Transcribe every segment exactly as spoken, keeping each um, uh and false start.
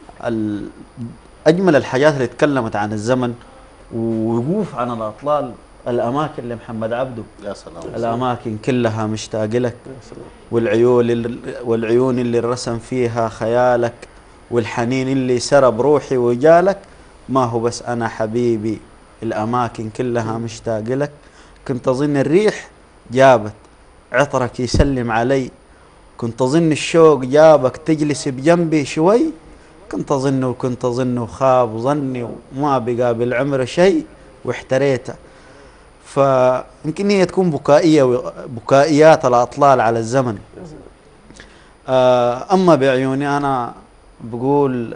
أجمل الحاجات اللي تكلمت عن الزمن ووقوف عن الأطلال، الأماكن اللي محمد عبده، يا سلام، الأماكن كلها مشتاق لك، والعيون اللي والعيون اللي رسم فيها خيالك، والحنين اللي سرب روحي وجالك. ما هو بس أنا حبيبي، الأماكن كلها مشتاق لك. كنت أظن الريح جابت عطرك يسلم علي، كنت أظن الشوق جابك تجلس بجنبي شوي، كنت أظن وكنت أظن وخاب ظني وما بقى بالعمر شيء واحتريته. فيمكن هي تكون بكائية، بكائيات الأطلال على الزمن. أما بعيوني أنا بقول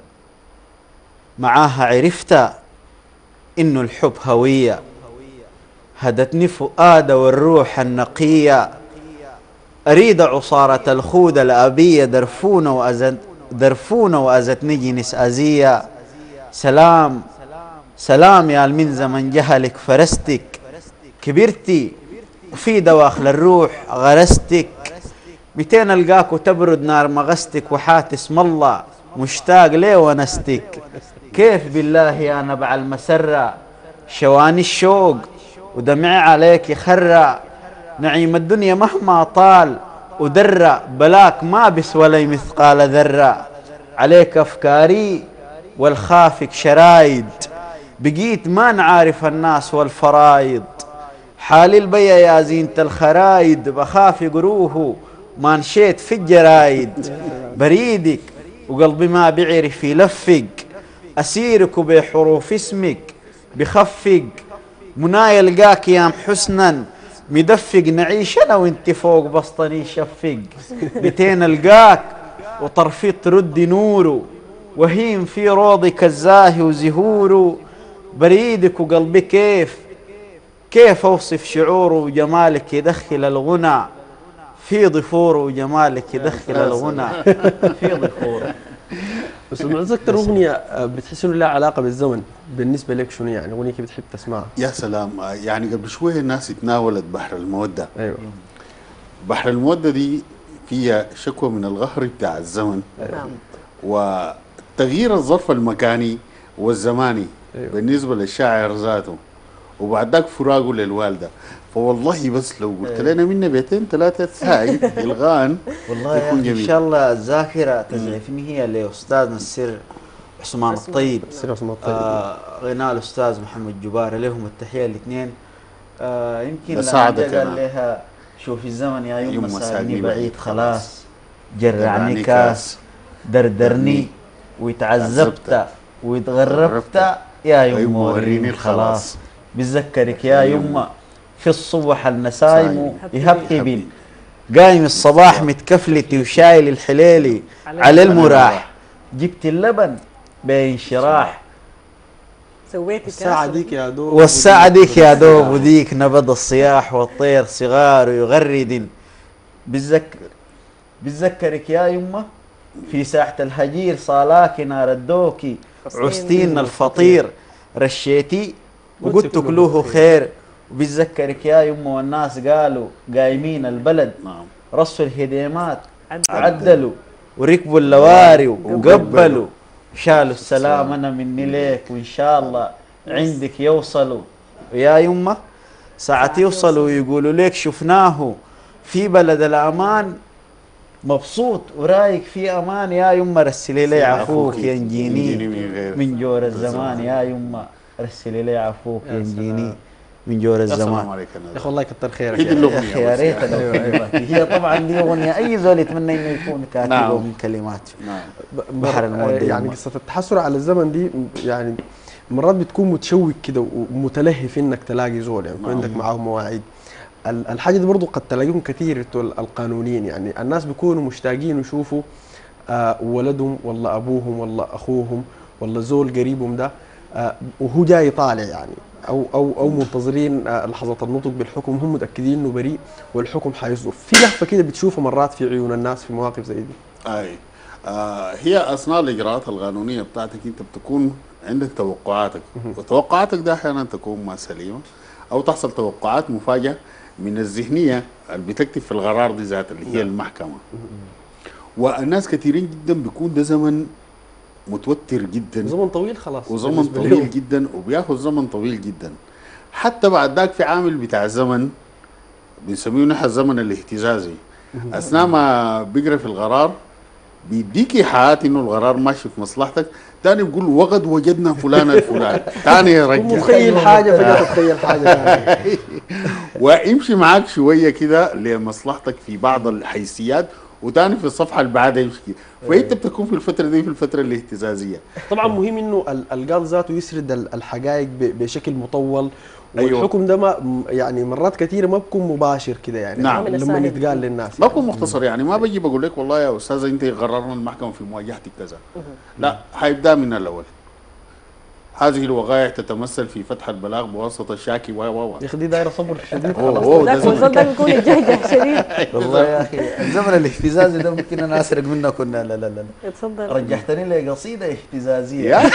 معاها عرفت إنه الحب هوية، هدتني فؤاد والروح النقية، أريد عصارة الخود الأبية درفونة وأزت درفونة وأزتني جنس أزية. سلام سلام يا من زمن جهلك فرستك، كبرتي وفي دواخل الروح غرستك، متين ألقاك وتبرد نار مغستك وحات اسم الله مشتاق ليه ونستك. كيف بالله يا نبع المسرة شواني الشوق ودمعي عليك خرة، نعيم الدنيا مهما طال ودرة بلاك ما بسوى لي مثقال ذرة، عليك أفكاري والخافك شرايد، بقيت ما نعرف الناس والفرايد، حالي البيا يا زينة الخرايد، بخاف يقروه ما نشيت في الجرايد، بريدك وقلبي ما بيعرف يلفق، أسيرك بحروف اسمك بخفق، منايا لقاك يا محسنا مدفق، نعيش انا وانت فوق بسطني شفق، بتين القاك وطرفي ترد نوره، وهيم في روضك الزاهي وزهوره، بريدك وقلبي كيف كيف اوصف شعوره وجمالك يدخل الغنى في ضفوره، وجمالك يدخل الغنى في ضفوره. بس معز اكثر اغنيه بتحس انه لها علاقه بالزمن بالنسبه لك شنو يعني؟ اغنيه كيف بتحب تسمعها؟ يا سلام، يعني قبل شويه الناس تناولت بحر الموده. ايوه، بحر الموده دي فيها شكوى من الغهر بتاع الزمن. نعم. وتغيير الظرف المكاني والزماني. أيوة. بالنسبه للشاعر ذاته، وبعد ذاك فراقه للوالده. فوالله بس لو قلت لنا منا بيتين ثلاثه ساعي الغان والله يا أخي إن شاء الله الذاكرة تزعفني هي لأستاذنا السر عثمان الطيب، السر عثمان الطيب، آه غناء الأستاذ محمد جبار، لهم التحية الاثنين. آه يمكن بساعدك قال لها شوفي الزمن يا يوم ساقني بعيد خلاص، جرعني جرعني كاس دردرني ويتعذبت ويتغربت يا يوم وريني الخلاص، بتذكرك يا يما في الصبح النسايم يهبهبين، قايم الصباح متكفلتي وشايل الحليلي على المراح، جبت اللبن بانشراح، سويتي الساعة ديك يا دوب والساعة ديك يا دوب وديك نبض الصياح والطير صغار يغرد، بتذكر بتذكرك يا يما في ساحة الهجير صالاكنا ردوكي عستين الفطير رشيتي وقلت كلوه خير، وبتذكرك يا يما والناس قالوا قايمين البلد نعم رصوا الهديمات عدلوا وركبوا اللواري وقبلوا، شالوا السلام انا مني ليك وان شاء الله عندك يوصلوا، ويا يما ساعة يوصلوا ويقولوا ليك شفناه في بلد الامان مبسوط ورايق في امان، يا يما رسلي لي عفوك ينجيني من جور الزمان، يا يما رسلي لي عفوك ينجيني من جور الزمان. يا اخي الله يكثر خيرك يا اخي يا ريت هي طبعا دي اغنيه اي زول يتمنى انه يكون كاتبه نعم. من كلمات نعم. بحر المودة. يعني قصه التحسر على الزمن دي يعني مرات بتكون متشوق كده ومتلهف انك تلاقي زول يعني نعم. عندك معاهم مواعيد. الحاجه دي برضه قد تلاقيهم كثير القانونيين، يعني الناس بيكونوا مشتاقين يشوفوا آه ولدهم ولا ابوهم ولا اخوهم ولا زول قريبهم ده آه وهو جاي طالع يعني او او او منتظرين آه لحظه النطق بالحكم، هم متاكدين انه بريء والحكم حيصدر. في لهفه كده بتشوفها مرات في عيون الناس في مواقف زي دي. اي آه هي اثناء الاجراءات القانونيه بتاعتك انت بتكون عندك توقعاتك، وتوقعاتك ده احيانا تكون ما سليمه او تحصل توقعات مفاجاه من الذهنيه اللي بتكتب في القرار دي ذات اللي هي المحكمه. والناس كثيرين جدا بيكون ده زمن متوتر جدا زمن طويل خلاص وزمن بالنسبة طويل لهم. جدا وبياخذ زمن طويل جدا. حتى بعد ذاك في عامل بتاع زمن بنسميه نحن الزمن الاهتزازي. اثناء ما بيقرا في القرار بيديك ايحاءات انه القرار ماشي في مصلحتك، تاني بيقول وقد وجدنا فلان الفلاني، تاني يرجع متخيل حاجه فجاه تتخيل حاجه ثانيه. ويمشي معاك شويه كده لمصلحتك في بعض الحيثيات، وتاني في الصفحه اللي بعدها يمشي كده. فانت بتكون في الفتره دي في الفتره الاهتزازيه. طبعا مهم انه ال- القاضي ذاته يسرد ال- الحقائق ب- بشكل مطول، أيوة. والحكم ده ما م- يعني مرات كثيره ما بكون مباشر كده يعني نعم. لما يتقال للناس ما يعني. بكون مختصر، يعني ما بجي بقول لك والله يا استاذه انت قررنا المحكمه في مواجهتك كذا، لا، حيبدا من الاول. هذه الوقائع تتمثل في فتح البلاغ بواسطه الشاكي و و و يا اخي دي دايره صبر شديد أوه، خلاص. أوه، ده ذاك زمن. الوصول ده بيكون يجهجه شديد. والله يا اخي الزمن الاهتزازي ده ممكن انا اسرق منك. كنا لا لا لا اتفضل. رجحتني لي قصيده اهتزازيه. يا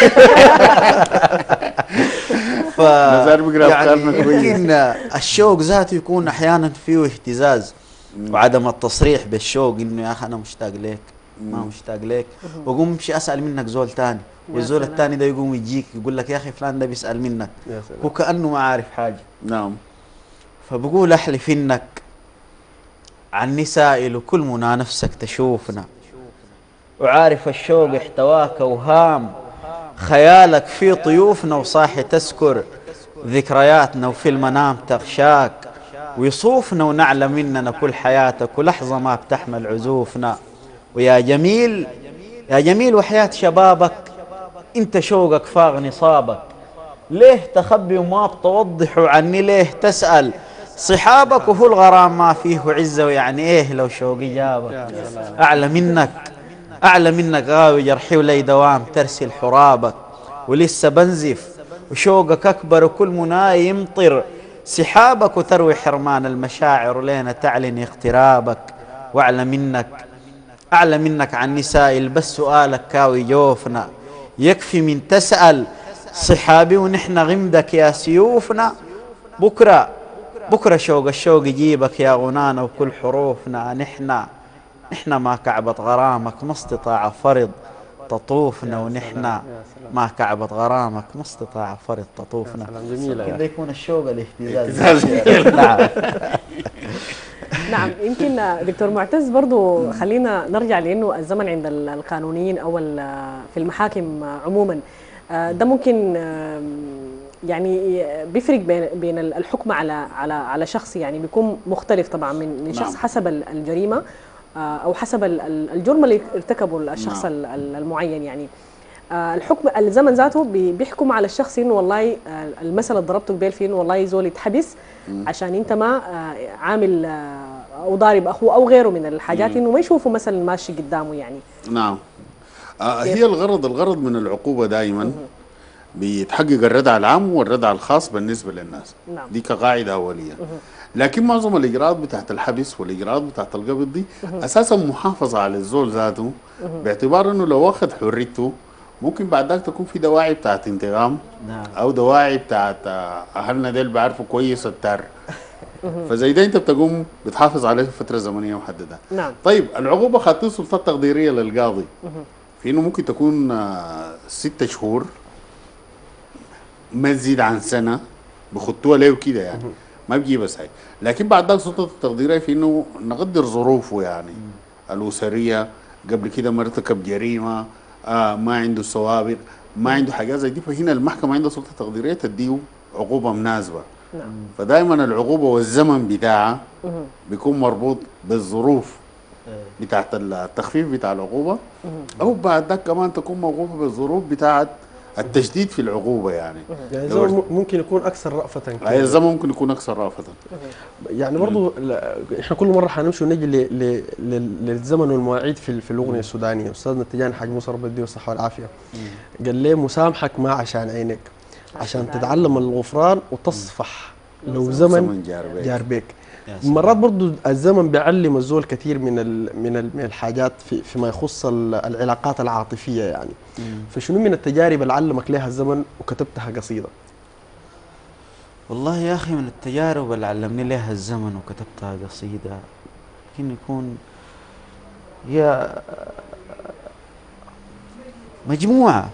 ف نزار بيقرا يعني أفكارنا كويس. يمكن الشوق ذاته يكون احيانا فيه اهتزاز وعدم التصريح بالشوق، انه يا اخي انا مشتاق لك ما مشتاق لك، واقوم امشي اسال منك زول ثاني، والزول سلام. الثاني ده يقوم يجيك يقول لك يا اخي فلان ده بيسال منك يا سلام. وكانه ما عارف حاجه. نعم. فبقول احلف انك عني سائل وكل منى نفسك تشوفنا، وعارف الشوق احتواك وهام، خيالك في طيوفنا وصاحي تسكر ذكرياتنا وفي المنام تغشاك، ويصوفنا ونعلى مننا كل حياتك ولحظة ما بتحمل عزوفنا. ويا جميل يا جميل وحياة شبابك انت شوقك فاغ نصابك، ليه تخبي وما بتوضح عني ليه تسأل صحابك، وهو الغرام ما فيه عزة، ويعني ايه لو شوقي جابك. اعلى منك اعلى منك غاوي جرحي ولي دوام ترسل حرابك، ولسه بنزف وشوقك اكبر وكل مناي يمطر سحابك، وتروي حرمان المشاعر ولينا تعلن اقترابك. واعلى منك اعلى منك عن نسائل بس سؤالك كاوي جوفنا، يكفي من تسأل صحابي ونحن غمدك يا سيوفنا. بكرة بكرة شوق الشوق يجيبك يا غنانا وكل حروفنا، نحن نحن ما كعبة غرامك ما استطاع فرض تطوفنا، ونحن ما كعبة غرامك ما استطاع فرض تطوفنا. جميلة كده يكون الشوق الاهتزاز. اهتزازي. نعم. نعم. يمكن دكتور معتز برضو خلينا نرجع لانه الزمن عند ال- القانونيين او ال- في المحاكم عموما آه، ده ممكن آه، يعني بيفرق بين بين الحكم على على على شخص، يعني بيكون مختلف طبعا من من شخص نعم. حسب ال- الجريمه آه، او حسب ال- ال- الجرم اللي ارتكبه الشخص نعم. ال- ال- المعين. يعني آه، الحكم الزمن ذاته بي- بيحكم على الشخص انه والله آه، المثل اللي ضربته قبل فيه انه والله زول يتحبس عشان انت ما آه، عامل آه، او ضارب اخوه او غيره من الحاجات، انه ما يشوفوا مثلا ماشي قدامه يعني. نعم. آه هي الغرض الغرض من العقوبة دائما بيتحقق الردع العام والردع الخاص بالنسبة للناس. نعم. دي كقاعدة أولية. لكن معظم الإجراءات بتاعت الحبس والإجراءات بتاعت القبض دي أساسا محافظة على الزول ذاته، باعتبار إنه لو أخذ حريته ممكن بعد ذاك تكون في دواعي بتاعت انتقام، نعم. أو دواعي بتاعت آه، أهلنا ديل بيعرفوا كويس التار. فزي ده أنت بتقوم بتحافظ عليه في فترة زمنية محددة. نعم. طيب العقوبة خاطين سلطة تقديرية للقاضي، في انه ممكن تكون آه، ست شهور ما تزيد عن سنة، بخطوها له كده يعني، ما بيجيب بس هاي. لكن بعد ذلك سلطة التقديرية في انه نقدر ظروفه يعني الأسرية، قبل كده ما ارتكب جريمة، آه ما عنده سوابق، ما عنده حاجات زي دي، فهنا المحكمة عندها سلطة تقديرية تديه عقوبة مناسبة. نعم. فدائما العقوبة والزمن بتاعها بيكون مربوط بالظروف بتاعت التخفيف بتاع العقوبة، أو بعد ذاك كمان تكون مربوطة بالظروف بتاعت التشديد في العقوبة يعني. يعني لو زول م- ممكن يكون اكثر رأفة كده. هاي الزمن ممكن يكون أكثر رأفة. يعني برضو لا- احنا كل مره حنمشي ونجي ل- ل- لل- للزمن والمواعيد في في الاغنيه السودانيه. استاذنا التجاني حاج موسى ربنا يديه الصحه والعافيه قال لي مسامحك ما عشان عينك، عشان تتعلم الغفران وتصفح لو زمن جار بيك. جار بيك. يا سلام. مرات برضو الزمن بيعلم الزول كثير من ال من ال من الحاجات في فيما يخص ال- العلاقات العاطفيه يعني. فشنو من التجارب اللي علمك لها الزمن وكتبتها قصيده؟ والله يا أخي من التجارب اللي علمني لها الزمن وكتبتها قصيدة يمكن يكون هي مجموعة.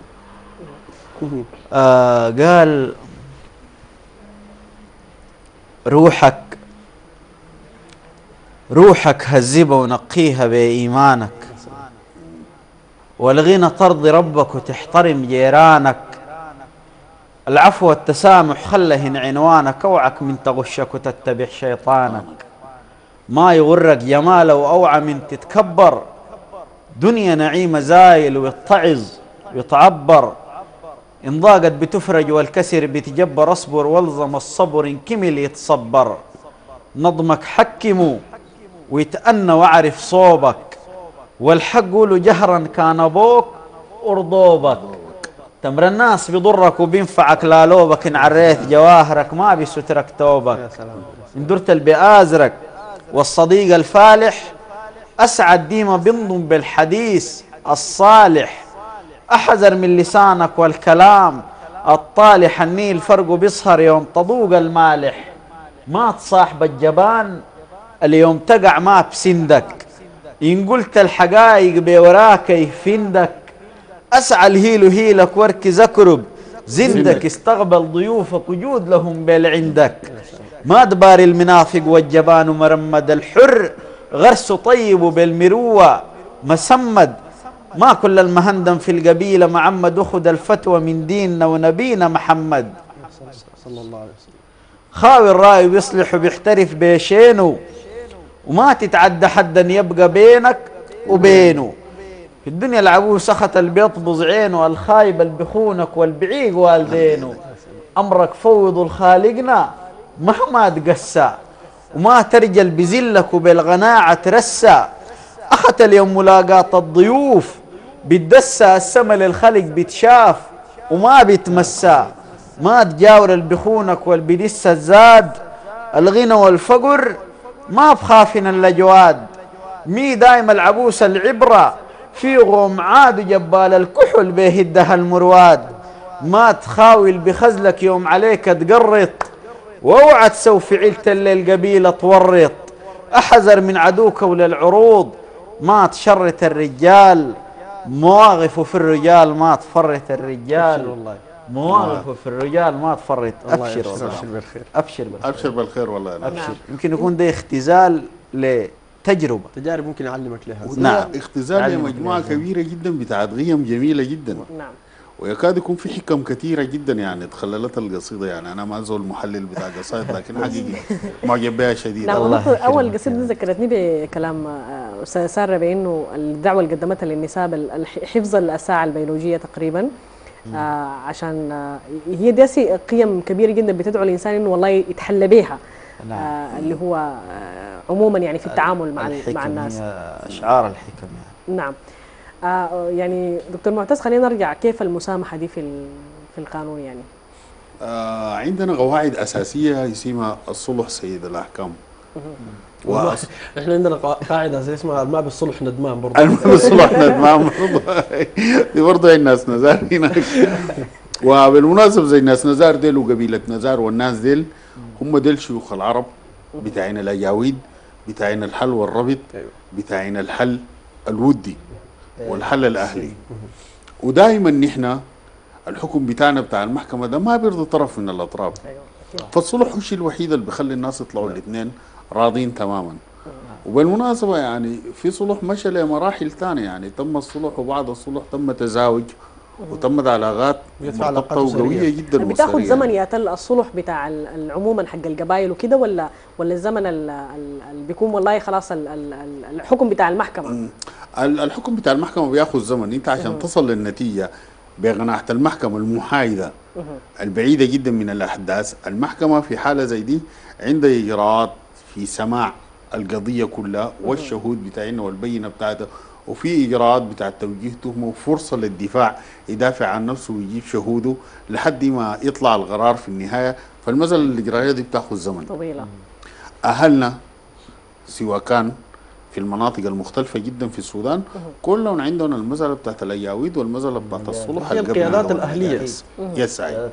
آه قال روحك روحك هذبها ونقيها بإيمانك، والغنى ترضي ربك وتحترم جيرانك، العفو والتسامح خلهن عنوانك، اوعك من تغشك وتتبع شيطانك، ما يغرك جماله واوعى من تتكبر، دنيا نعيمة زايل ويتعظ ويتعبر، إن ضاقت بتفرج والكسر بتجبر، اصبر والزم الصبر إن كمل يتصبر، نظمك حكمه ويتأنى واعرف صوبك، والحق قولوا جهرا كان ابوك ارضوبك، تمر الناس بضرك وبينفعك لا لوبك، إن عريت جواهرك ما بيسترك توبك، إن درت البآزرك والصديق الفالح، أسعد ديما بنضم بالحديث الصالح، أحذر من لسانك والكلام الطالح، النيل فرقه بيصهر يوم تضوق المالح، ما تصاحب الجبان اليوم تقع ما بسندك، إن قلت الحقائق بوراك يفندك، أسعى الهيل هيلك واركز أكرب زندك، استقبل ضيوفك وجود لهم بل عندك، ما دبار المنافق والجبان مرمد، الحر غرسه طيب بالمروة مسمد، ما كل المهندم في القبيلة معمد، أخذ الفتوى من ديننا ونبينا محمد، صلى الله عليه وسلم، خاوي الراي بيصلح وبيحترف بيشينه، وما تتعدى حدا يبقى بينك وبينه، في الدنيا العبوه سخط اللي بيطبز عينه، الخايب اللي بخونك والبعيق والدينه، أمرك فوضوا لخالقنا مهما تقسى، وما ترجل بذلك وبالغناعة ترسى، أخت اليوم ملاقاة الضيوف بتدسى، السما للخلق بتشاف وما بتمسى، ما تجاور اللي بخونك والبدس الزاد، الغنى والفقر ما بخافنا الأجواد، مي دايم العبوس العبرة في غوم عاد جبال الكحل بيهدها المرواد، ما تخاول بخزلك يوم عليك تقرط، واوعى تسوي فعلة الليل قبيلة تورط، احذر من عدوك وللعروض ما تشرت الرجال، مواقفه في الرجال ما تفرت الرجال، والله مواقفه في الرجال ما تفرت. ابشر والله، ابشر بالخير، ابشر بالخير، ابشر بالخير والله. أنا ابشر. يمكن يكون ده اختزال لتجربه، تجارب ممكن يعلمك لها. وده نعم. اختزال علمك لمجموعه لازم. كبيره جدا بتاعت قيم جميله جدا، نعم. ويكاد يكون في حكم كثيره جدا يعني تخللت القصيده. يعني انا ما زول محلل بتاع قصائد، لكن حقيقي معجب بها شديد. نعم. الله ونقطة أول يكرمك. قصيدة ذكرتني بكلام آه، أستاذة سارة بأنه الدعوة اللي قدمتها للنساء حفظ الساعة البيولوجية تقريبا، آه عشان آه هي دي قيم كبيرة جدا بتدعو الإنسان إنه والله يتحلى بها، نعم. آه اللي هو آه عموما يعني في التعامل مع ال- مع الناس. هي اشعار الحكم يعني. نعم. آه يعني دكتور معتز، خلينا نرجع كيف المسامحة دي في ال- في القانون يعني. آه عندنا قواعد اساسيه اسمها الصلح سيد الاحكام. وأص... احنا عندنا قا- قاعده زي اسمها الماء بالصلح ندمان برضه. المهم الصلح ندمان برضه، دي برضه الناس نزار هناك. وبالمناسبه زي الناس نزار ديل وقبيله نزار والناس ديل هم ديل شيوخ العرب بتاعين الاجاويد، بتاعين الحل والربط، بتاعين الحل الودي والحل الاهلي. ودائما نحن الحكم بتاعنا بتاع المحكمه ده ما بيرضي طرف من الاطراف. فالصلح هو الشيء الوحيد اللي بيخلي الناس يطلعوا الاثنين راضين تماما. وبالمناسبه يعني في صلح مشى لمراحل ثانيه، يعني تم الصلح وبعد الصلح تم تزاوج وتمت علاقات بيدفع مرتبطه علاقات وقويه أسرية. جدا بتاخذ وأسرية. زمن ياتل الصلح بتاع ال- ال- عموما حق القبائل وكده، ولا ولا الزمن ال- ال- اللي بيكون والله خلاص ال- ال- ال- الحكم بتاع المحكمه؟ ال- الحكم بتاع المحكمه بياخذ زمن. انت عشان تصل للنتيجه بقناعه المحكمه المحايده البعيده جدا من الاحداث، المحكمه في حاله زي دي عندها اجراءات في سماع القضيه كلها والشهود بتاعنا والبينه بتاعتها، وفي اجراءات بتاعت توجيه تهمه وفرصه للدفاع يدافع عن نفسه ويجيب شهوده لحد ما يطلع القرار في النهايه. فالمساله الاجرائيه دي بتاخذ زمن. طويله. اهلنا سواء كان في المناطق المختلفة جدا في السودان كلهم عندنا المسألة بتاعت الأياويد والمسألة بتاعت الصلح هي القبلي القيادات ده الأهلية. يس يسعي.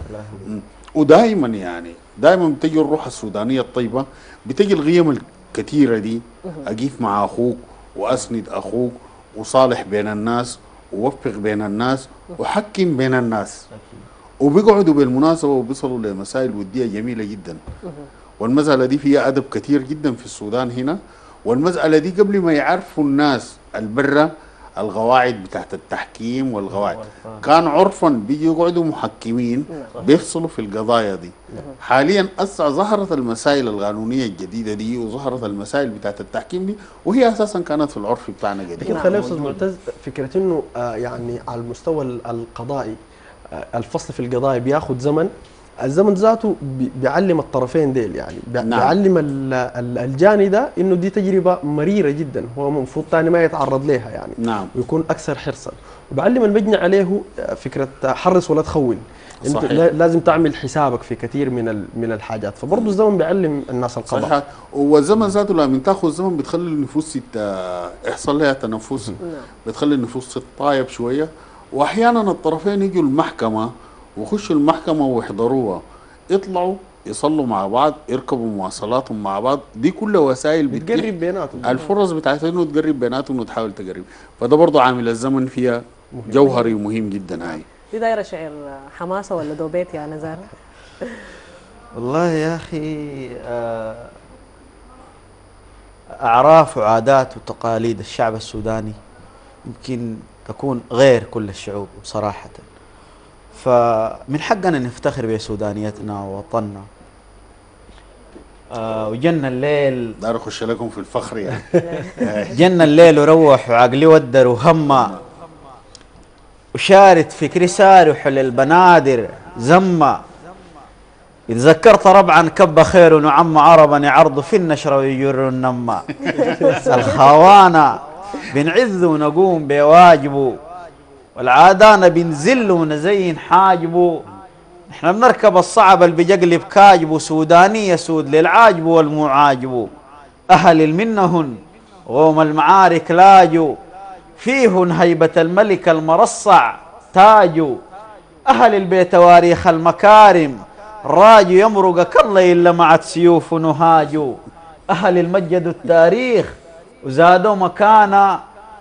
ودائما يعني دائما بتجي الروح السودانية الطيبة، بتجي القيم الكثيرة دي، أقيف مع أخوك وأسند أخوك وصالح بين الناس ووفق بين الناس وحكم بين الناس. وبيقعدوا بالمناسبة وبيصلوا لمسائل ودية جميلة جدا. والمسألة دي فيها أدب كثير جدا في السودان هنا. والمسألة دي قبل ما يعرفوا الناس البرة القواعد بتاعت التحكيم والقواعد كان عرفا بيجي يقعدوا محكمين بيفصلوا في القضايا دي. حاليا أسا ظهرت المسائل القانونية الجديدة دي وظهرت المسائل بتاعت التحكيم دي وهي أساسا كانت في العرف بتاعنا قديم. لكن خلينا أستاذ معتز فكرة إنه آه يعني على المستوى القضائي آه الفصل في القضايا بياخذ زمن. الزمن ذاته بيعلم الطرفين ديل يعني نعم. بيعلم الجاني ده انه دي تجربه مريره جدا هو المفروض ثاني ما يتعرض لها يعني نعم. ويكون اكثر حرصا. وبعلم المجني عليه فكره حرص ولا تخون. انت لازم تعمل حسابك في كثير من من الحاجات. فبرضه الزمن بيعلم الناس القضاء. صحيح. والزمن ذاته لما تاخذ الزمن بتخلي النفوس يحصل لها تنفس بتخلي النفوس تطايب شويه. واحيانا الطرفين يجوا المحكمه ويخشوا المحكمة ويحضروها يطلعوا يصلوا مع بعض يركبوا مواصلاتهم مع بعض. دي كلها وسائل بتقرب بيناتهم الفرص بتاعتها انه تقرب بيناتهم وتحاول تقرب. فده برضه عامل الزمن فيها جوهري ومهم جدا. هاي دي دايرة شعر حماسة ولا دوبيت يا نزار؟ والله يا أخي أعراف وعادات وتقاليد الشعب السوداني يمكن تكون غير كل الشعوب بصراحة. فمن حقنا نفتخر بسودانيتنا ووطننا. آه وجن الليل دار اخش لكم في الفخر يعني. جن الليل وروح وعقلي ودر وهما وشارد فكري سارح للبنادر زما. تذكرت ربعا كب خير ونعم عربا يعرض في النشر ويجر النما. الخوانا بنعذ ونقوم بواجبه والعادانا بنزل ونزين حاجبه. احنا بنركب الصعب اللي بيجقلب كاجبه. سوداني يسود للعاجب والمعاجب. أهل المنهن غوم المعارك لاجوا فيهن هيبة الملك المرصع تاجوا. أهل البيت تواريخ المكارم راجوا يمرق كالله إلا معت سيوف نهاجوا. أهل المجد التاريخ وزادوا مكانا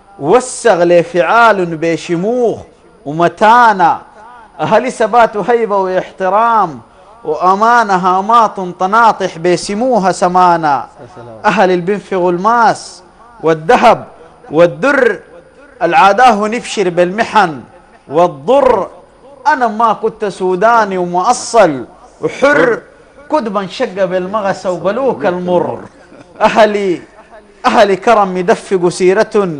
وسغ لفعال بشموخ ومتانة. أهل سبات هيبة واحترام وأمانة هامات طناطح بيسموها سمانة. أهل البنف والماس والذهب والدر العاداه نفشر بالمحن والضر. أنا ما كنت سوداني ومؤصل وحر كنت بنشق بالمغس وبلوك المر. أهلي أهل كرم يدفق سيرة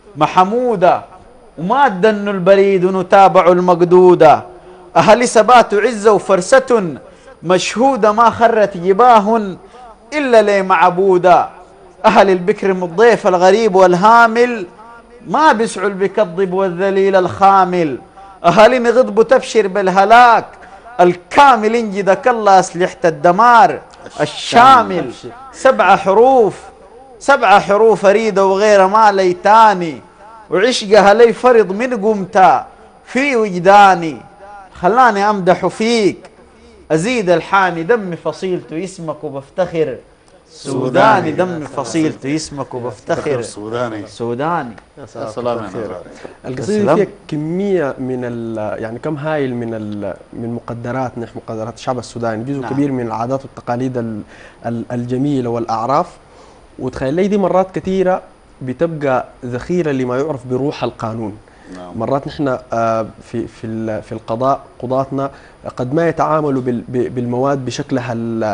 محمودة وما دن البريد نتابع المقدودة. أهل سبات عزة وفرسة مشهودة ما خرت جباه إلا لي معبودة. أهل البكر الضيف الغريب والهامل ما بيسعوا بكذب والذليل الخامل. أهل نغضب تبشر بالهلاك الكامل انجدك الله أسلحة الدمار الشامل. سبع حروف سبع حروف أريد وغير ما ليتاني وعشقها لي فرض من قمتا في وجداني. خلاني أمدح فيك أزيد الحاني دمي فصيلته اسمك وبفتخر سوداني. دمي فصيلته اسمك وبفتخر سوداني سوداني. السلام عليكم. القصيدة فيها كمية من ال يعني كم هايل من ال من مقدرات نحن مقدرات الشعب السوداني. جزء نعم. كبير من العادات والتقاليد ال ال الجميلة والأعراف. وتخيل لي دي مرات كثيرة بتبقى ذخيرة لما يعرف بروح القانون. نعم. مرات نحن في في في القضاء قضاتنا قد ما يتعاملوا بالمواد بشكلها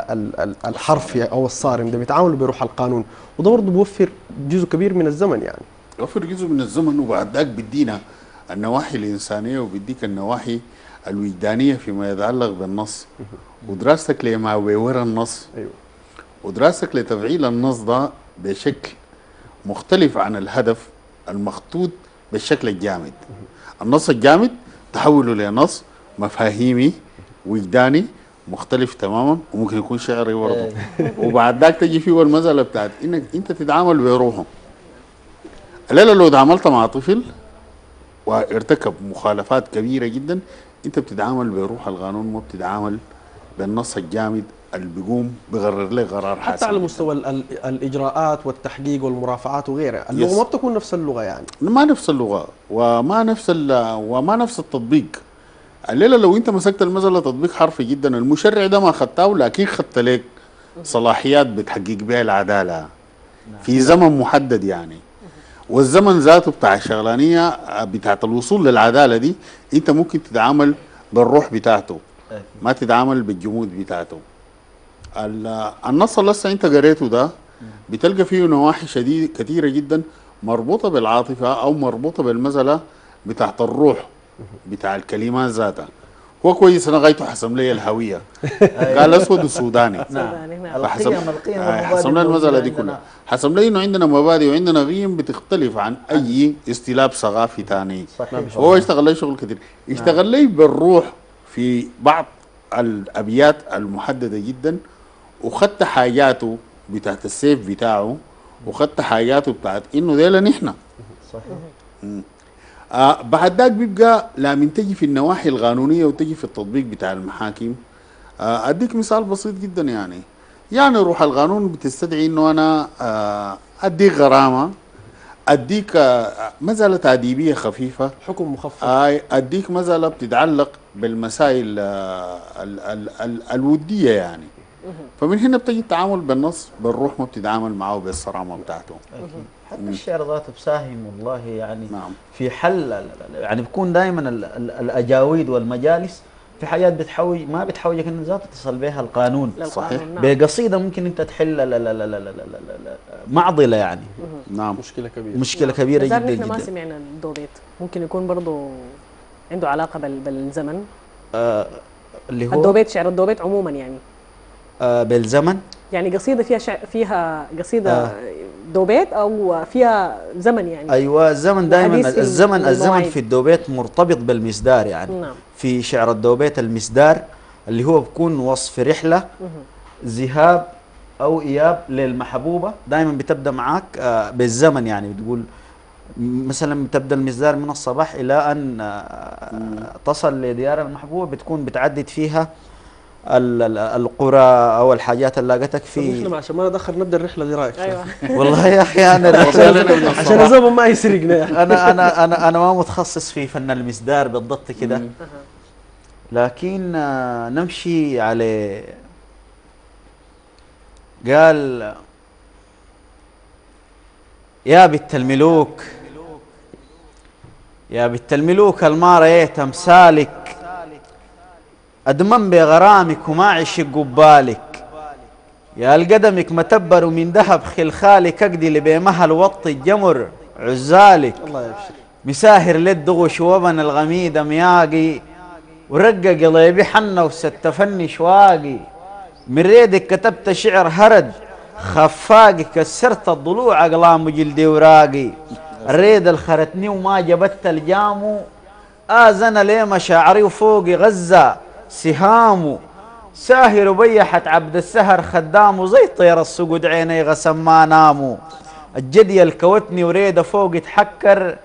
الحرفي او الصارم، ده بيتعاملوا بروح القانون، وده برضه بيوفر جزء كبير من الزمن يعني. بيوفر جزء من الزمن، وبعد ذاك بيدينا النواحي الانسانيه وبيديك النواحي الوجدانيه فيما يتعلق بالنص، ودراستك لما وراء النص. ايوه. ودراستك لتفعيل النص ده بشكل مختلف عن الهدف المخطوط بالشكل الجامد. النص الجامد تحوله لنص مفاهيمي وجداني مختلف تماما، وممكن يكون شعري برضه. وبعد ذاك تجي فيه المساله بتاعت انك انت تتعامل بروحه. الليله لو تعاملت مع طفل وارتكب مخالفات كبيره جدا، انت بتتعامل بروح القانون، ما بتتعامل بالنص الجامد اللي بيقوم بيقرر لك قرار حاسم. حتى على مستوى ال- ال- الاجراءات والتحقيق والمرافعات وغيرها، اللغه Yes. ما بتكون نفس اللغه يعني. ما نفس اللغه وما نفس ال- وما نفس التطبيق. الليله لو انت مسكت المساله تطبيق حرفي جدا، المشرع ده ما خدته لكن خدت لك صلاحيات بتحقق بها العداله في زمن محدد يعني. والزمن ذاته بتاع الشغلانيه بتاعت الوصول للعداله دي انت ممكن تتعامل بالروح بتاعته، ما تتعامل بالجمود بتاعته. ال- النص اللي لسه انت قريته ده بتلقى فيه نواحي شديد كثيره جدا مربوطه بالعاطفه او مربوطه بالمساله بتاعت الروح بتاع الكلمات ذاتها. هو كويس انا غايته حسم لي الهويه قال اسود السوداني سوداني، نعم. فحسب القيم القيم آه، والمبادئ حسم لنا المساله دي الموجودة كلها، عندنا. حسم لنا انه عندنا مبادئ وعندنا قيم بتختلف عن اي استلاب ثقافي ثاني. صحيح. هو اشتغل لي شغل كثير، اشتغل لي بالروح في بعض الابيات المحدده جدا، وخدت حاجاته بتاعت السيف بتاعه، وخدت حاجاته بتاعت انه ديلا نحن. صحيح. آه بعد ذاك بيبقى لما تجي في النواحي القانونيه وتجي في التطبيق بتاع المحاكم. آه اديك مثال بسيط جدا يعني يعني روح القانون بتستدعي انه انا آه اديك غرامه، اديك آه مساله تاديبيه خفيفه، حكم مخفف. آه اديك مساله بتتعلق بالمسائل آه ال ال ال الوديه يعني. فمن هنا بتجي التعامل بالنص بالروح، ما بتتعامل معه بالصرامه بتاعته. أكيد. حتى الشعر ذاته بساهم والله يعني نعم. في حل يعني بيكون دائما الاجاويد والمجالس في حاجات بتحوج ما بتحوجك ان ذاته تصل بها القانون. صحيح. نعم. بقصيده ممكن انت تحل لا لا لا لا لا لا لا معضله يعني. نعم. مشكله كبيره. مشكله كبيره لذلك جدا نحن ما جدا. سمعنا الدوبيت، ممكن يكون برضه عنده علاقه بال- بالزمن. آه اللي هو الدوبيت، شعر الدوبيت عموما يعني آه بالزمن. يعني قصيده فيها شع... فيها قصيده آه. دوبيت او فيها زمن يعني. ايوه الزمن دائما وحديث في الزمن الزمن المواعيد. في الدوبيت مرتبط بالمسدار يعني. نعم. في شعر الدوبيت المسدار اللي هو بيكون وصف رحله ذهاب او اياب للمحبوبه، دائما بتبدا معك آه بالزمن يعني بتقول مثلا بتبدا المسدار من الصباح الى ان آه تصل لديار المحبوبه، بتكون بتعدد فيها ال- ال- القرى او الحاجات اللي لقيتك نحن في. عشان ما ندخل نبدا الرحله دي رايك. ايوه. والله يا اخي انا عشان الزمن ما يسرقنا يعني. انا انا انا انا ما متخصص في فن المسدار بالضبط كده، لكن آه، نمشي على قال يا بنت الملوك يا بنت الملوك الما رأيت امثالك، ادمن بغرامك وما عشق قبالك، يا القدمك متبر من ذهب خلخالك، اقدي لبيمها الوط الجمر عزالك، الله يبشر. مساهر للدغش وبن الغميد مياقي، ورقق قليبي حنة وستفني شواقي، من ريدك كتبت شعر هرد خفاقي، كسرت الضلوع اقلام جلدي وراقي، الريد الخرتني وما جبت الجامو، آزن لي مشاعري وفوقي غزة سهامو، ساهر بيحت عبد السهر خدامو، زي طير السقود عيني غسم ما نامو، الجدي الكوتني وريده فوق تحكر،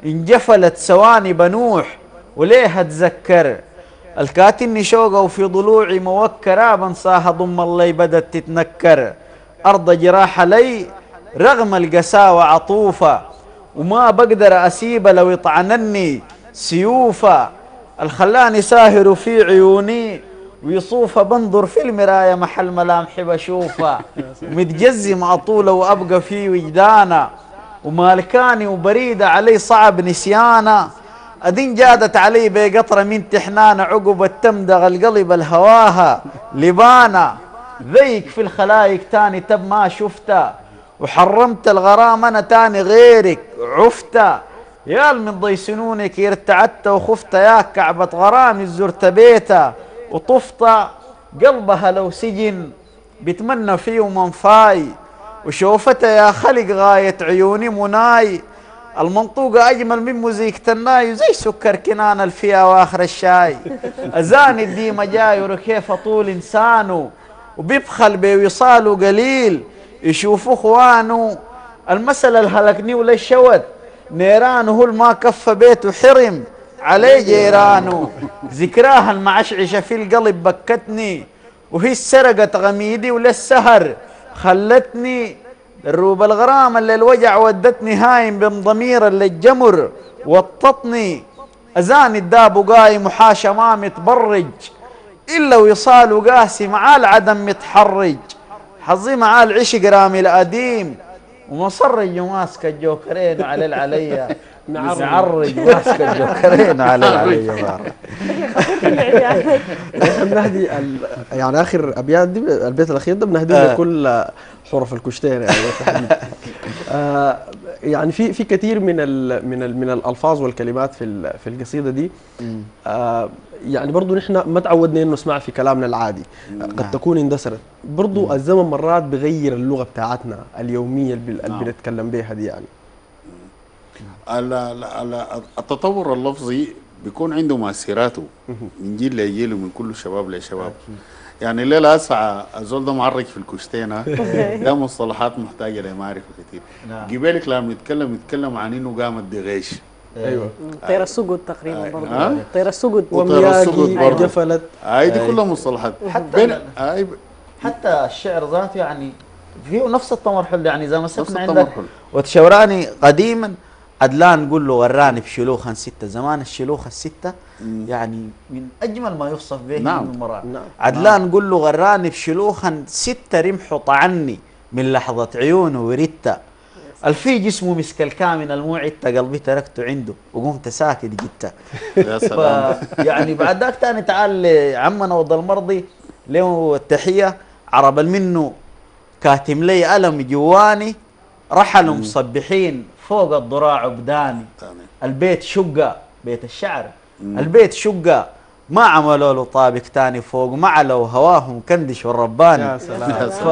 انجفلت ثواني بنوح وليه اتذكر، الكاتني شوقه وفي ضلوعي موكرة، بنساها ضم اللي بدت تتنكر، أرض جراح لي رغم القساوة عطوفة، وما بقدر أسيبه لو يطعنني سيوفة، الخلاني ساهر في عيوني ويصوفة، بنظر في المراية محل ملامحي بشوفة، متجزم أطوله وأبقى في وجدانه، ومالكاني وبريدة علي صعب نسيانه، أدين جادت علي بقطرة من تحنانة، عقب التمدغ القلب الهواها لبانة، ذيك في الخلايق تاني تب ما شفته، وحرمت الغرام أنا تاني غيرك عفته، يا من ضي سنونك ارتعدت وخفت، يا كعبة غرامي زرت بيته وطفت، قلبها لو سجن بتمنى فيه منفاي، وشوفته يا خلق غاية عيوني مناي، المنطوقة أجمل من موزيكة الناي، وزي سكر كنان الفيا وآخر الشاي، أزاني الديمة جاي وركيف طول إنسانه، وبيبخل بوصاله قليل يشوفوا إخوانه، المسألة الهلكني ولا الشوت نيرانه، هو ما كف بيته حرم عليه جيرانه، ذكراها المعشعشة في القلب بكتني، وهي سرقت غميدي وللسهر خلتني الروب الغرام اللي الوجع ودتني هايم بمضمير اللي الجمر وطتني أزاني الداب وقايم وحاشا ما متبرج إلا وصال قاسي مع العدم متحرج حظي مع العشق رامي القديم ومصرج وماسك الجوكرين على العليا معرج ماسك الجوكرين على العليا بنهدي ال- يعني اخر ابيات دي البيت الاخير ده بنهديه آه. لكل حروف الكشتين يعني آه يعني في في كثير من ال من ال من الالفاظ والكلمات في ال- في القصيده دي آه يعني برضو نحن ما تعودنا انه نسمع في كلامنا العادي قد تكون اندثرت برضو الزمن مرات بغير اللغه بتاعتنا اليوميه اللي بن- اللي نعم. بنتكلم بها دي يعني ال- ال- ال- التطور اللفظي بيكون عنده مؤثراته من جيل لجيل ومن كل شباب لشباب. يعني الليله اسعى الزول ده معرج في الكشتينه ده مصطلحات محتاجه لمعرفه كثير. نعم. جبالك لما نتكلم نتكلم عن انه قامت دغيش ايوه طير السجود تقريبا آه. برضه آه. طير السجود وطير السجود ومياقي برضه. جفلت هاي دي أي. كلها مصطلحات حتى بين ال- هاي ب- حتى الشعر ذاته يعني فيه نفس التمرحل يعني زي ما نفس سكنا عندك التمرحل. وتشوراني قديما عدلان قول له غراني بشلوخا ستة زمان الشلوخ الستة يعني من أجمل ما يوصف به نعم. من المرأة نعم. عدلان قول له غراني بشلوخا ستة رمحوا طعني من لحظة عيونه وردت الفي جسمه مسك الكامن الموعد قلبي تركته عنده وقمت ساكت جدا يا سلام. يعني بعد ذاك تاني تعال عمنا وضى المرضي له التحية عرب منه كاتم لي ألم جواني رحلوا مصبحين فوق الضراع بداني تاني. البيت شقة بيت الشعر البيت شقة ما عملوا له طابق تاني فوق ما علوا هواهم كندش والرباني يا سلام. ف...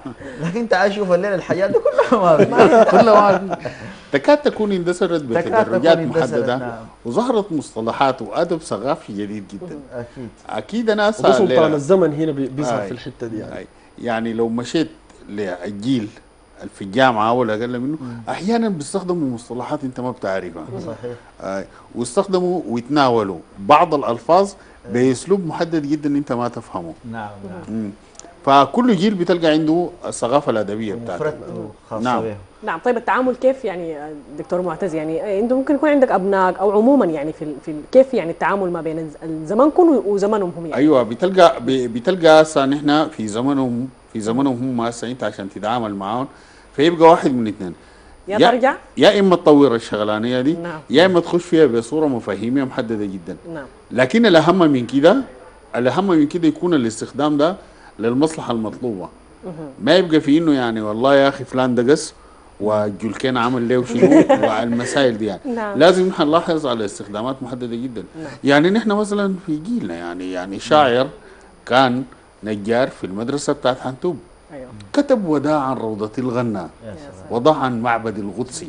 لكن تعال شوف الليلة الحياة دي كلها ما في كلها ما تكاد تكون اندثرت تكاد تكون بتدرجات اندثرت، محدده نعم. وظهرت مصطلحات وادب ثقافي جديد جدا. أكيد اكيد انا وده اسال سلطان الزمن هنا بي- بيظهر آي. في الحته دي يعني أي. يعني لو مشيت للجيل اللي في الجامعه ولا اقل منه احيانا بيستخدموا مصطلحات انت ما بتعرفها. صحيح آي. واستخدموا ويتناولوا بعض الالفاظ باسلوب محدد جدا انت ما تفهمه. نعم نعم مم. فكل جيل بتلقى عنده الثقافه الادبيه بتاعته. مفردته خاصة نعم. به نعم. طيب التعامل كيف يعني آه، دكتور معتز يعني آه، انت ممكن يكون عندك ابناء او عموما يعني في ال- في ال- كيف يعني التعامل ما بين الز- الزمانكم وزمانهم هم يعني ايوه بتلقى ب- بتلقى هسه نحن في زمنهم في زمنهم هم هسه انت عشان تتعامل معاهم فيبقى واحد من اثنين يا ترجع يا اما تطور الشغلانيه دي نعم. يا اما تخش فيها بصوره مفاهيميه محدده جدا. نعم لكن الاهم من كده الاهم من كده يكون الاستخدام ده للمصلحه المطلوبه. ما يبقى في انه يعني والله يا اخي فلان دقس والجلكين عمل له شنو والمسائل دي يعني. نعم. لازم نحن نلاحظ على استخدامات محدده جدا. يعني نحن مثلا في جيلنا يعني يعني شاعر كان نجار في المدرسه بتاعت حنتوب ايوه كتب وداعا روضة الغنى يا سلام وضعا معبد القدسي.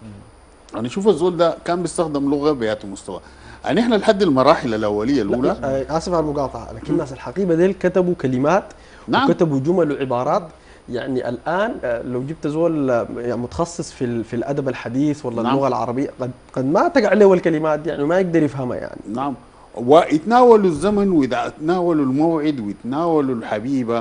يعني شوف الزول ده كان بيستخدم لغه بيات مستوى. يعني احنا لحد المراحل الاوليه الاولى آه، اسف على المقاطعه لكن الناس الحقيبه ديل كتبوا كلمات نعم. وكتبوا جمل وعبارات يعني الان آه، لو جبت زول آه، يعني متخصص في ال- في الادب الحديث ولا نعم. اللغه العربيه قد قد ما تقع له الكلمات دي يعني ما يقدر يفهمها يعني نعم ويتناولوا الزمن ويتناولوا الموعد ويتناولوا الحبيبه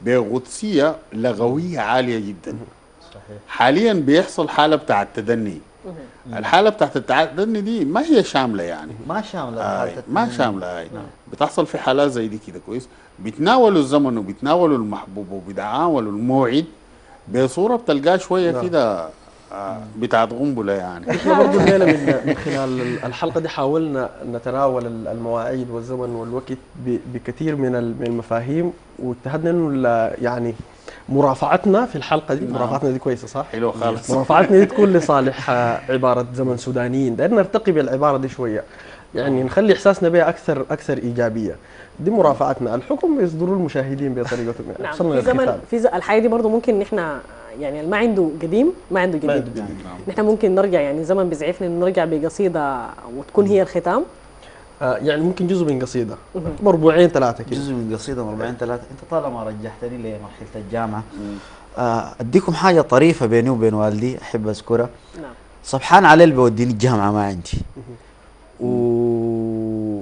بقدسيه لغويه عاليه جدا. صحيح حاليا بيحصل حاله بتاع التدني. الحاله بتاعت التدني دي ما هي شامله يعني. ما شاملة آه حالة ما التنمية. شامله هاي بتحصل في حالات زي دي كده كويس. بيتناولوا الزمن وبيتناولوا المحبوب وبيتناولوا الموعد بصوره بتلقاه شويه نعم. كده آه بتاعت قنبله يعني. احنا برضه الليله من من خلال الحلقه دي حاولنا نتناول المواعيد والزمن والوقت ب- بكثير من ال- من المفاهيم واجتهدنا انه ال- يعني مرافعتنا في الحلقه دي نعم. مرافعتنا دي كويسه صح؟ حلو خالص. مرافعتنا دي تكون لصالح آه، عباره زمن سودانيين دايرين نرتقي بالعباره دي شويه يعني نخلي احساسنا بها اكثر اكثر ايجابيه دي مرافعتنا الحكم يصدروا المشاهدين بطريقتهم يعني نعم وصلنا في زمن للختام. في ز... الحياه دي برضه ممكن نحن يعني اللي ما عنده قديم ما عنده ما جديد عنده جديد. نحن ممكن نرجع يعني زمن بيزعفنا انه نرجع بقصيده وتكون هي الختام آه، يعني ممكن جزء من قصيده مربوعين ثلاثه كده جزء من قصيدة مربعين ثلاثة أنت طالما رجحتني لمرحلة الجامعة آه، أديكم حاجة طريفة بيني وبين والدي أحب أذكرها. نعم صبحان علي اللي بيوديني الجامعة ما عندي و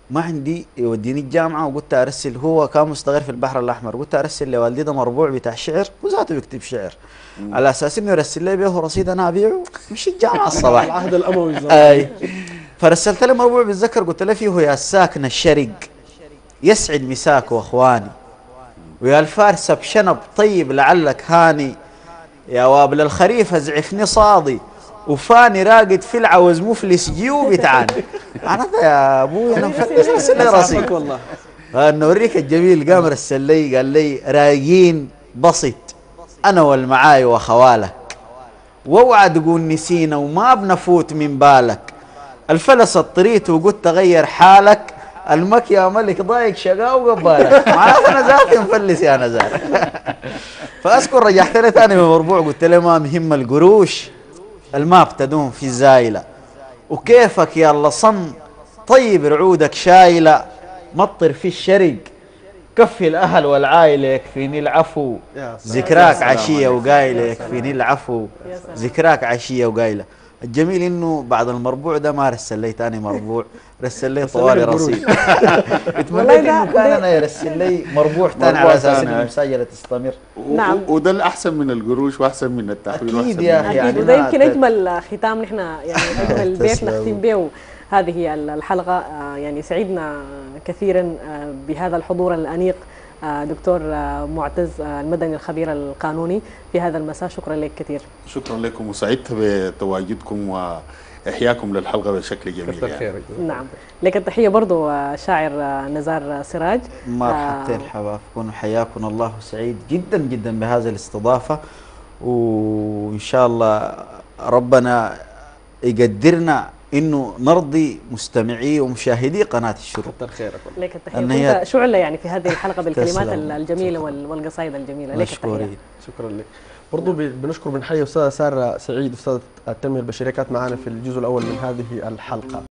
ما عندي يوديني الجامعه، وقلت ارسل، هو كان مستغل في البحر الاحمر، قلت ارسل لوالدي ده مربوع بتاع شعر، وذاته بيكتب شعر على اساس انه يرسل لي به رصيد انا ابيعه مش الجامعه الصباح. العهد الاموي اي فرسلت له مربوع بالذكر، قلت له فيه يا ساكن الشرق يسعد مساك واخواني، ويا الفارس بشنب طيب لعلك هاني، يا وابل الخريف ازعفني صاضي وفاني راقد في العوز مفلس جيوبي تعاني. معناتها يا ابوي انا مفلس رسل لي رصيد والله. نوريك الجميل. قام رسل لي قال لي رايقين بسيط انا والمعاي واخوالك، واوعى تقول نسينا وما بنفوت من بالك، الفلس اضطريت وقلت تغير حالك، المك يا ملك ضايق شقاء وقبالك. معناته انا ذاتي مفلس يا نزار. فاذكر رجعت له ثاني من مربوع قلت له ما مهم القروش الما بتدوم في الزايله، وكيفك يا الله صم طيب رعودك شايله، مطر في الشرق كفي الاهل والعائله يكفيني العفو، ذكراك عشيه وقايله يكفيني العفو، ذكراك عشيه وقايله. الجميل انه بعد المربوع ده ما رسل لي ثاني مربوع، رسل لي طوالي رصيد. اتمنيت انه كان انا يرسل لي مربوع ثاني على اساس انه المساجله تستمر. نعم. وده الاحسن من القروش واحسن من التحويل. اكيد يا اخي، يعني وده يمكن اجمل ختام نحن يعني اجمل بيت نختم به هذه الحلقه. يعني سعدنا كثيرا بهذا الحضور الانيق دكتور معتز المدني الخبير القانوني في هذا المساء. شكرا لك كثير. شكرا لكم وسعدت بتواجدكم واحياكم للحلقه بشكل جميل يعني. نعم، لك التحيه برضو شاعر نزار سراج. مرحبتين حبابكم وحياكم الله، سعيد جدا جدا بهذه الاستضافه، وان شاء الله ربنا يقدرنا انه نرضي مستمعي ومشاهدي قناه الشروق. كتر خيرك. لك التحيه، كنت شعلة يعني في هذه الحلقه بالكلمات الجميله والقصائد الجميله. لك التحيه. شكرا لك. برضو بنشكر بنحيي استاذه ساره سعيد استاذه التنميه البشريه كانت معنا في الجزء الاول من هذه الحلقه.